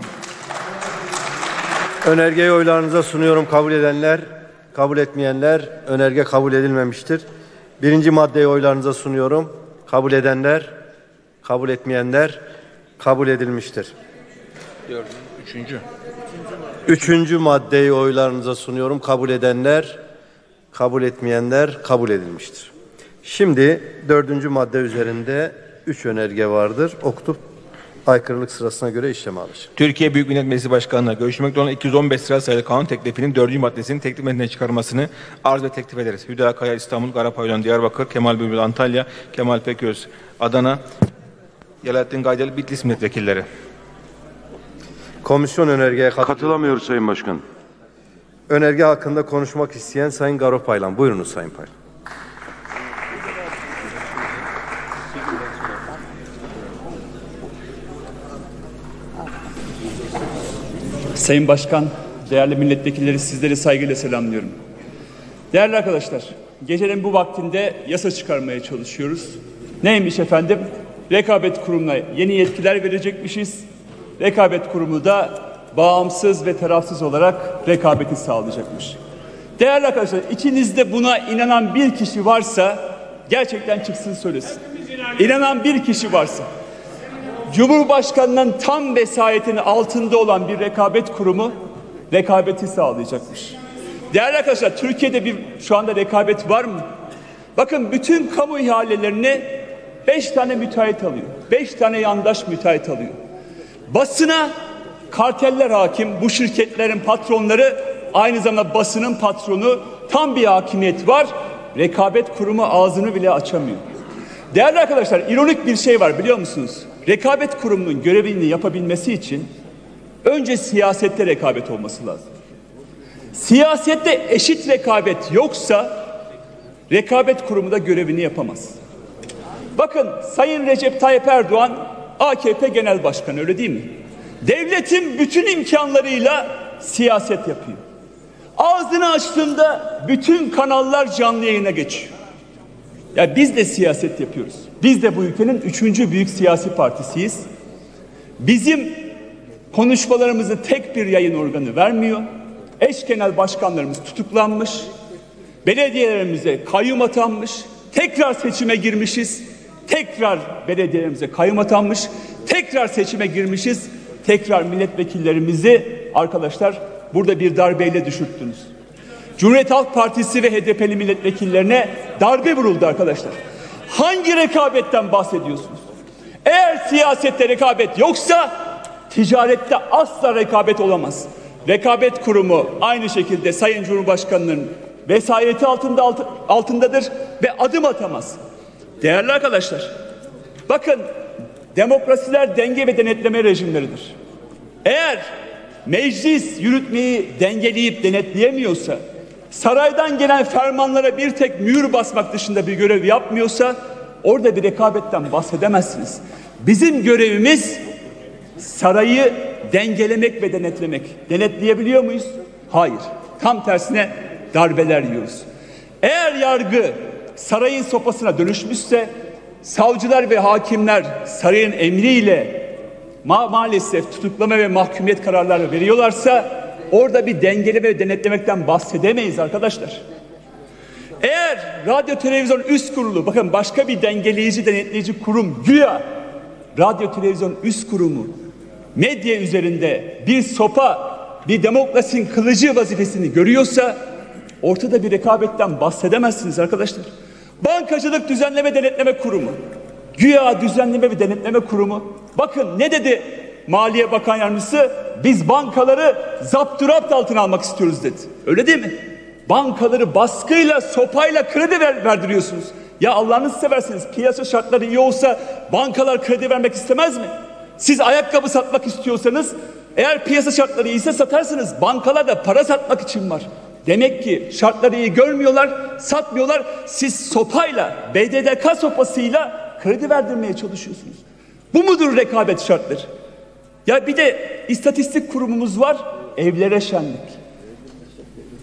Önergeyi oylarınıza sunuyorum. Kabul edenler, kabul etmeyenler, önerge kabul edilmemiştir. Birinci maddeyi oylarınıza sunuyorum. Kabul edenler, kabul etmeyenler, kabul edilmiştir. Üçüncü. Üçüncü maddeyi oylarınıza sunuyorum. Kabul edenler, kabul etmeyenler, kabul edilmiştir. Şimdi dördüncü madde üzerinde üç önerge vardır. Okutup aykırılık sırasına göre işlem alır. Türkiye Büyük Millet Meclisi Başkanı'na görüşmekte olan iki yüz on beş sıra sayılı kanun teklifinin dördüncü maddesinin teklif metninden çıkarılmasını arz ve teklif ederiz. Hüda Kaya İstanbul, Garapaylan Diyarbakır, Kemal Bülbül Antalya, Kemal Peköz Adana, Yalahattin Gaydel Bitlis milletvekilleri. Komisyon önergeye katılıyor. Katılamıyoruz Sayın Başkan. Önerge hakkında konuşmak isteyen Sayın Garopaylan. Buyurunuz Sayın Paylan. Sayın Başkan, değerli milletvekilleri, sizleri saygıyla selamlıyorum. Değerli arkadaşlar, gecenin bu vaktinde yasa çıkarmaya çalışıyoruz. Neymiş efendim? Rekabet Kurumu'na yeni yetkiler verecekmişiz. Rekabet Kurumu da bağımsız ve tarafsız olarak rekabeti sağlayacakmış. Değerli arkadaşlar, içinizde buna inanan bir kişi varsa gerçekten çıksın söylesin. İnanan bir kişi varsa. Cumhurbaşkanının tam vesayetinin altında olan bir rekabet kurumu rekabeti sağlayacakmış. Değerli arkadaşlar, Türkiye'de bir şu anda rekabet var mı? Bakın, bütün kamu ihalelerini beş tane müteahhit alıyor. Beş tane yandaş müteahhit alıyor. Basına karteller hakim. Bu şirketlerin patronları aynı zamanda basının patronu. Tam bir hakimiyet var. Rekabet kurumu ağzını bile açamıyor. Değerli arkadaşlar, ironik bir şey var biliyor musunuz? Rekabet kurumunun görevini yapabilmesi için önce siyasette rekabet olması lazım. Siyasette eşit rekabet yoksa rekabet kurumu da görevini yapamaz. Bakın, Sayın Recep Tayyip Erdoğan A K P Genel Başkanı, öyle değil mi? Devletin bütün imkanlarıyla siyaset yapıyor. Ağzını açtığında bütün kanallar canlı yayına geçiyor. Ya biz de siyaset yapıyoruz. Biz de bu ülkenin üçüncü büyük siyasi partisiyiz. Bizim konuşmalarımızı tek bir yayın organı vermiyor. Eş genel başkanlarımız tutuklanmış. Belediyelerimize kayyum atanmış. Tekrar seçime girmişiz. Tekrar belediyelerimize kayyum atanmış. Tekrar seçime girmişiz. Tekrar milletvekillerimizi arkadaşlar burada bir darbeyle düşürttünüz. Cumhuriyet Halk Partisi ve H D P'li milletvekillerine darbe vuruldu arkadaşlar. Hangi rekabetten bahsediyorsunuz? Eğer siyasette rekabet yoksa ticarette asla rekabet olamaz. Rekabet Kurumu aynı şekilde Sayın Cumhurbaşkanı'nın vesayeti altında alt, altındadır ve adım atamaz. Değerli arkadaşlar, bakın, demokrasiler denge ve denetleme rejimleridir. Eğer meclis yürütmeyi dengeleyip denetleyemiyorsa, saraydan gelen fermanlara bir tek mühür basmak dışında bir görev yapmıyorsa orada bir rekabetten bahsedemezsiniz. Bizim görevimiz sarayı dengelemek ve denetlemek. Denetleyebiliyor muyuz? Hayır. Tam tersine darbeler yiyoruz. Eğer yargı sarayın sopasına dönüşmüşse, savcılar ve hakimler sarayın emriyle ma maalesef tutuklama ve mahkumiyet kararları veriyorlarsa orada bir dengeleme ve denetlemekten bahsedemeyiz arkadaşlar. Eğer radyo televizyon üst kurulu, bakın, başka bir dengeleyici denetleyici kurum, güya radyo televizyon üst kurumu medya üzerinde bir sopa, bir demokrasinin kılıcı vazifesini görüyorsa ortada bir rekabetten bahsedemezsiniz arkadaşlar. Bankacılık Düzenleme Denetleme Kurumu, güya düzenleme ve denetleme kurumu, bakın ne dedi Maliye Bakan Yardımcısı? Biz bankaları zapturapt altına almak istiyoruz dedi. Öyle değil mi? Bankaları baskıyla, sopayla kredi ver, verdiriyorsunuz. Ya Allah'ınızı seversiniz, piyasa şartları iyi olsa bankalar kredi vermek istemez mi? Siz ayakkabı satmak istiyorsanız, eğer piyasa şartları iyiyse satarsınız. Bankalar da para satmak için var. Demek ki şartları iyi görmüyorlar, satmıyorlar. Siz sopayla, B D D K sopasıyla kredi verdirmeye çalışıyorsunuz. Bu mudur rekabet şartları? Ya bir de istatistik kurumumuz var, evlere şenlik.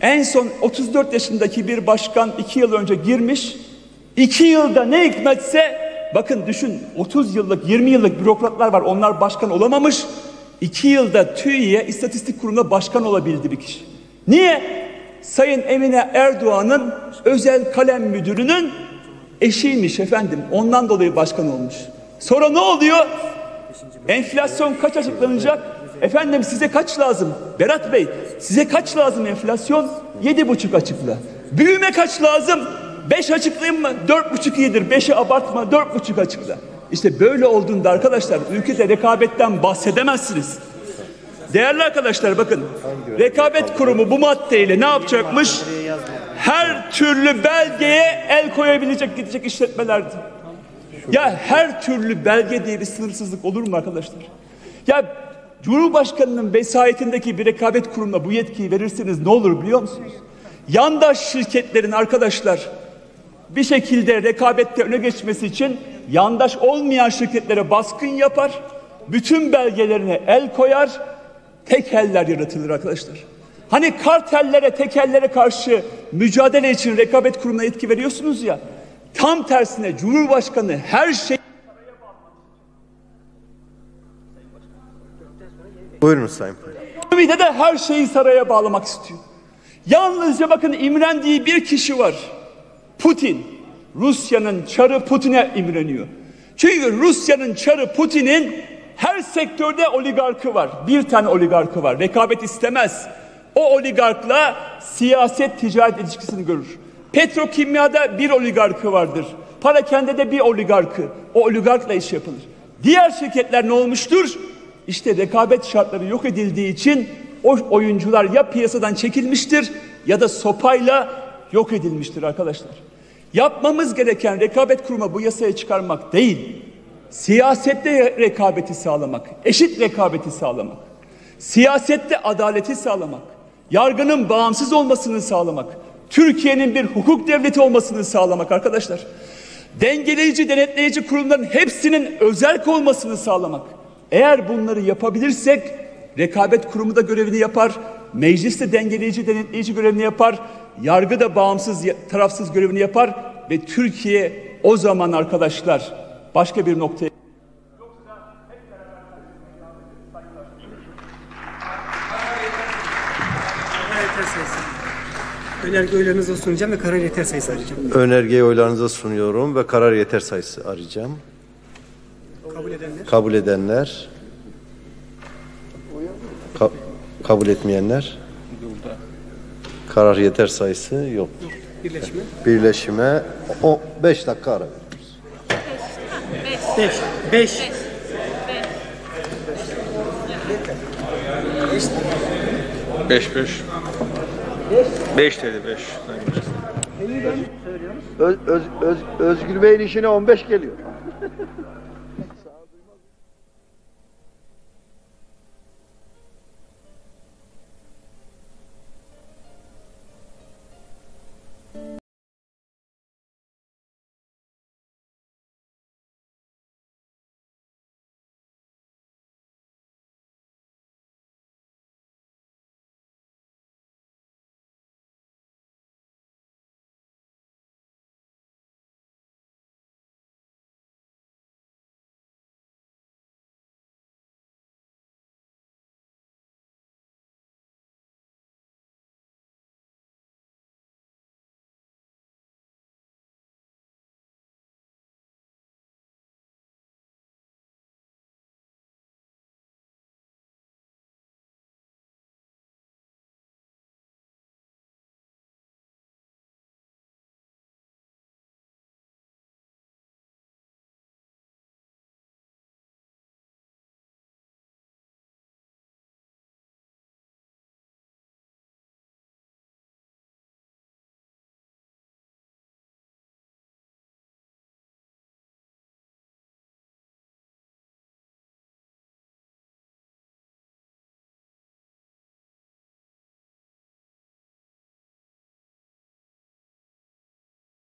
En son otuz dört yaşındaki bir başkan iki yıl önce girmiş. iki yılda ne hikmetse, bakın düşün, otuz yıllık yirmi yıllık bürokratlar var, onlar başkan olamamış. iki yılda TÜİ'ye, İstatistik Kurumu'na başkan olabildi bir kişi. Niye? Sayın Emine Erdoğan'ın özel kalem müdürünün eşiymiş efendim. Ondan dolayı başkan olmuş. Sonra ne oluyor? Enflasyon kaç açıklanacak? Efendim size kaç lazım? Berat Bey, size kaç lazım enflasyon? Yedi buçuk açıkla. Büyüme kaç lazım? Beş açıklayayım mı? Dört buçuk iyidir. Beşi abartma, dört buçuk açıkla. İşte böyle olduğunda arkadaşlar ülkede rekabetten bahsedemezsiniz. Değerli arkadaşlar bakın, Rekabet Kurumu bu maddeyle ne yapacakmış? Her türlü belgeye el koyabilecek, gidecek işletmelerdi. Ya her türlü belge diye bir sınırsızlık olur mu arkadaşlar? Ya Cumhurbaşkanı'nın vesayetindeki bir rekabet kurumuna bu yetkiyi verirseniz ne olur biliyor musunuz? Yandaş şirketlerin arkadaşlar bir şekilde rekabette öne geçmesi için yandaş olmayan şirketlere baskın yapar, bütün belgelerine el koyar, tekeller yaratılır arkadaşlar. Hani kartellere, tekellere karşı mücadele için rekabet kurumuna yetki veriyorsunuz ya, tam tersine Cumhurbaşkanı her şey... Buyurun Sayın. Ekonomide de her şeyi saraya bağlamak istiyor. Yalnızca bakın imrendiği bir kişi var. Putin. Rusya'nın çarı Putin'e imreniyor. Çünkü Rusya'nın çarı Putin'in her sektörde oligarkı var. Bir tane oligarkı var. Rekabet istemez. O oligarkla siyaset ticaret ilişkisini görür. Petrokimyada bir oligarkı vardır. Parakende bir oligarkı. O oligarkla iş yapılır. Diğer şirketler ne olmuştur? İşte rekabet şartları yok edildiği için o oyuncular ya piyasadan çekilmiştir ya da sopayla yok edilmiştir arkadaşlar. Yapmamız gereken rekabet kuruma bu yasayı çıkarmak değil, siyasette rekabeti sağlamak, eşit rekabeti sağlamak, siyasette adaleti sağlamak, yargının bağımsız olmasını sağlamak, Türkiye'nin bir hukuk devleti olmasını sağlamak arkadaşlar. Dengeleyici, denetleyici kurumların hepsinin özerk olmasını sağlamak. Eğer bunları yapabilirsek rekabet kurumu da görevini yapar, meclis de dengeleyici, denetleyici görevini yapar, yargı da bağımsız, tarafsız görevini yapar ve Türkiye o zaman arkadaşlar başka bir noktaya... Önerge oylarınıza sunacağım ve karar yeter sayısı arayacağım. Önergeyi oylarınıza sunuyorum ve karar yeter sayısı arayacağım. Kabul edenler. Kabul edenler. Ka kabul etmeyenler. Karar yeter sayısı yok. Birleşme. Birleşime o beş dakika ara. Beş. Beş. Beş beş. Beş dedi beş. Öz, öz, öz, Özgür Bey'in işine on beş geliyor.